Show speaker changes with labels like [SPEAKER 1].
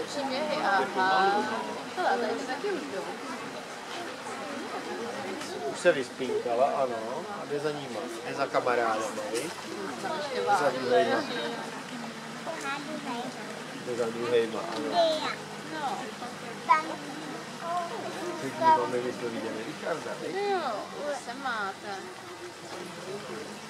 [SPEAKER 1] příběhy, aha. Hele, tady to taky už jdou.
[SPEAKER 2] Už se vyspínkala, ano, a jde za nima. Jde za kamarádama, viď? Za druhejma. Jde za druhejma, ano. Teď máme, my jsme viděli Richarda, viď?
[SPEAKER 1] Jo, se máte.